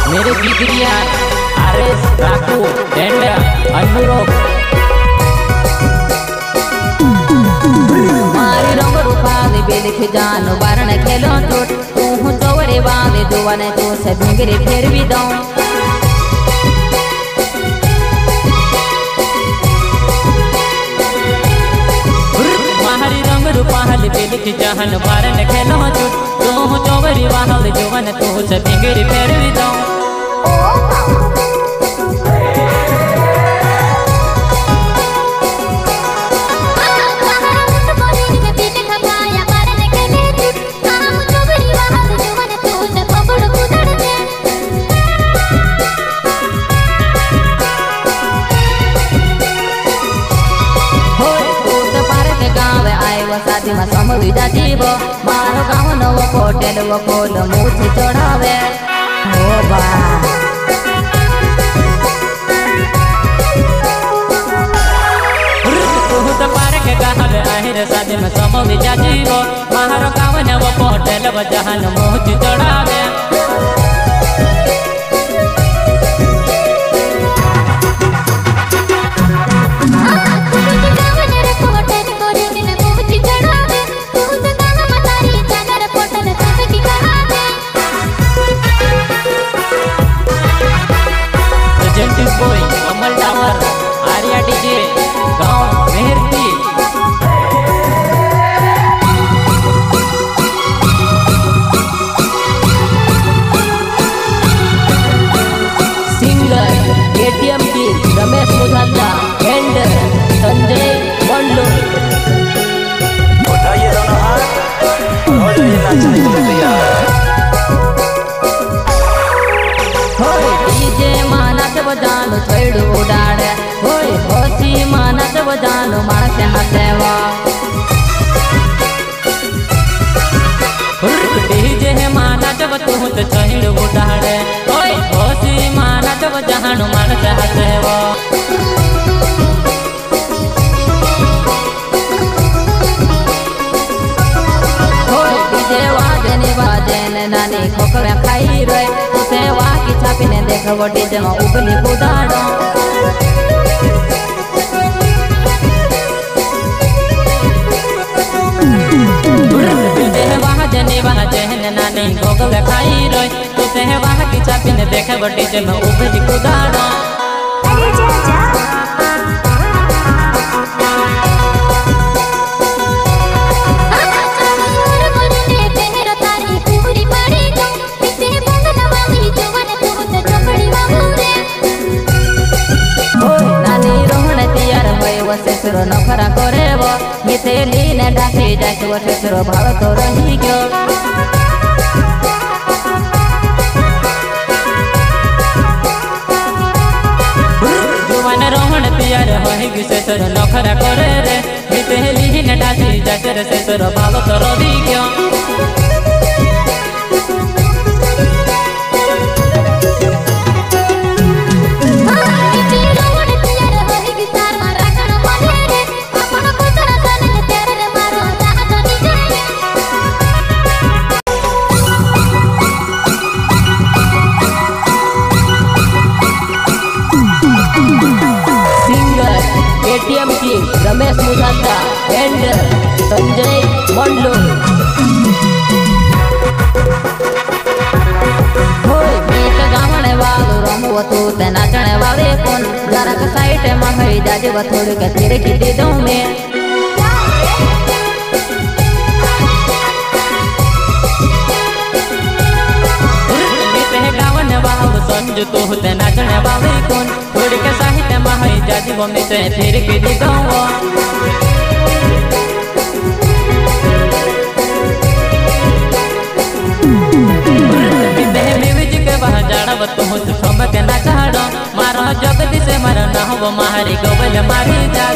मेरे बिगड़िया RS राकू and अनुरोग मारी रंग रूपा दे बेलिख जानो बारण खेलो चोट तू चौरे वाले दुआने तो से भिंगरे फेर भी दो मारी रंग रूपा दे बेलिख जानो बारण खेलो चोट तू चौरे वाले दुआने तो से भिंगरे फेर भी दो साथी में समवी जातीब मारो गाँव नव होटल वो खोल मुझे चढ़ावे हो बा तू पार के गाँव आहिर साथी में समवी जातीब मारो गाँव नव होटल वो जहान मुझे चढ़ावे बोई कमल टावर आर्या डीजे गाँव मेहरती सिंगर एटीएम की रमेश मुझाला एंड संजय मंडलो उठाइए दोनों हाथ हो जाइए नाचने के लिए तैयार डीजे मानस बजानो छेड़ उड़ाड़े होय होशी मानस बजानो मानस हसेवा डीजे मानस बतू तो छेड़ उड़ाड़े होय होशी मानस बजानो मानस हसेवा होय डीजे वाजने नानी खोखला खाई रहे सेवा की छापीने देख वो डीजे में उबली कुदाड़ो जने नानी गोगल खाई रोय तो सेवा की छापीने देख वो डीजे में उबली कुदाड़ो ससुरो नखरा करे वो मितेली ने डाके जाके वो ससुरो भाव तो रही क्यों जुवान रोहन प्यार होएगी ससुरो नखरा करे रे मितेली ने डाके जाके ससुरो भाव तो रही क्यों एटीएम की रमेश मुझाला एंड संजय मंडलो होय मीट गावणे वालो रमो तो ते नाचणे वाले कोण जरा का साइड में हई जाजे वो थोड़ी के तेरे की दे दूं मैं मीट गावणे वालो संज तो ते नाचणे वाले कोण थोड़ी के साहित्य में हई जाजी वो में से फिर के दे दो म्यूजिक वहाँ जाड़ा वो तो ठमक ना चाड़ो मारो जगदी से मारो ना हो मारी गोबल मारी जा